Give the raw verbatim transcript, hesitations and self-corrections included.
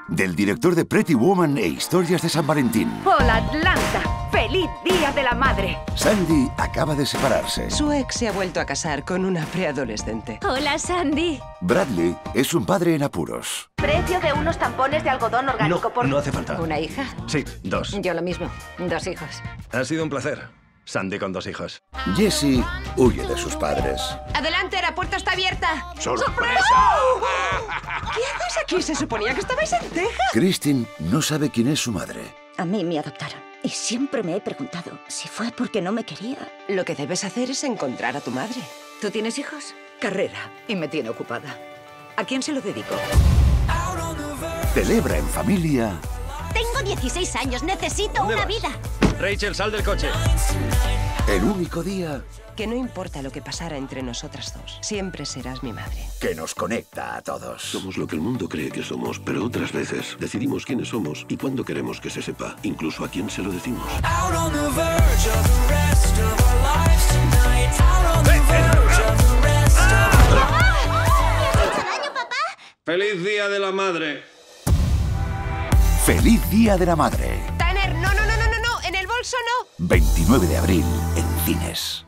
del director de Pretty Woman e Historias de San Valentín. Hola, Atlanta. ¡Feliz Día de la Madre! Sandy acaba de separarse. Su ex se ha vuelto a casar con una preadolescente. Hola, Sandy. Bradley es un padre en apuros. Precio de unos tampones de algodón orgánico No, por... no hace falta. ¿Una hija? Sí, dos. Yo lo mismo. Dos hijos. Ha sido un placer. Sandy con dos hijos. Jessie huye de sus padres. ¡Adelante, la puerta está abierta! ¡Sorpresa! ¿Qué haces aquí? Se suponía que estabais en Texas. Kristen no sabe quién es su madre. A mí me adoptaron. Y siempre me he preguntado si fue porque no me quería. Lo que debes hacer es encontrar a tu madre. ¿Tú tienes hijos? Carrera. Y me tiene ocupada. ¿A quién se lo dedico? Celebra en familia. Tengo dieciséis años, necesito ¿Dónde una vas? vida. Rachel, sal del coche. El único día Que no importa lo que pasara entre nosotras dos, siempre serás mi madre. que nos conecta a todos. Somos lo que el mundo cree que somos, pero otras veces decidimos quiénes somos y cuándo queremos que se sepa, incluso a quién se lo decimos. ¡Feliz Día de la Madre! ¡Feliz Día de la Madre! Tanner, no, no, no, no, no, no, en el bolso no. veintinueve de abril en cines.